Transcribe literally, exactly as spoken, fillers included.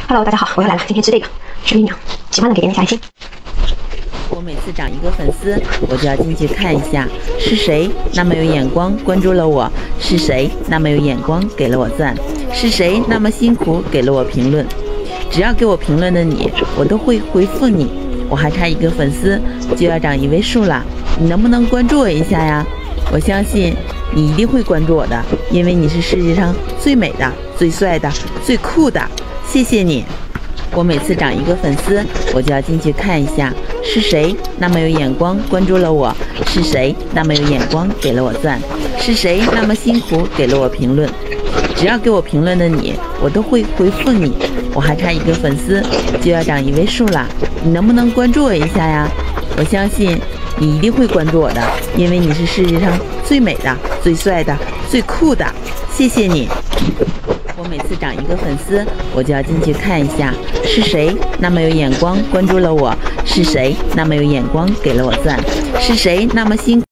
Hello， 大家好，我又来了。今天吃这个生鱼娘，喜欢的给点点小爱心。 我每次涨一个粉丝，我就要进去看一下是谁那么有眼光关注了我，是谁那么有眼光给了我赞，是谁那么辛苦给了我评论。只要给我评论的你，我都会回复你。我还差一个粉丝就要涨一位数了，你能不能关注我一下呀？我相信你一定会关注我的，因为你是世界上最美的、最帅的、最酷的。谢谢你。我每次涨一个粉丝，我就要进去看一下是谁那么有眼光关注了我，是谁那么有眼光给了我赞，是谁那么辛苦给了我评论。只要给我评论的你，我都会回复你。我还差一个粉丝就要涨一位数了，你能不能关注我一下呀？我相信你一定会关注我的，因为你是世界上最美的、最帅的、最酷的。谢谢你。我每次涨一个粉丝，我就要进去看一下是谁那么有眼光关注了我，是谁那么有眼光给了我赞，是谁那么辛苦